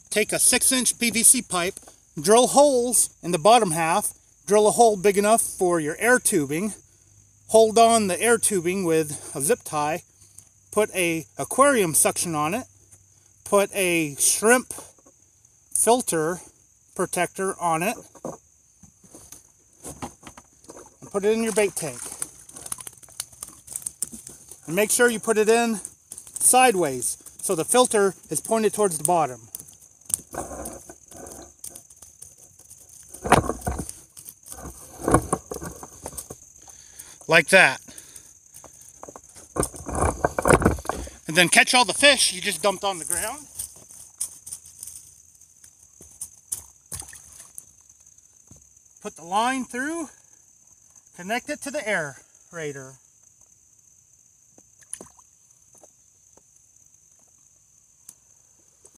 take a 6-inch PVC pipe, drill holes in the bottom half, drill a hole big enough for your air tubing, hold on the air tubing with a zip tie, put a aquarium suction on it, put a shrimp filter protector on it, and put it in your bait tank. And make sure you put it in sideways so the filter is pointed towards the bottom. Like that. And then catch all the fish you just dumped on the ground. Put the line through, connect it to the aerator.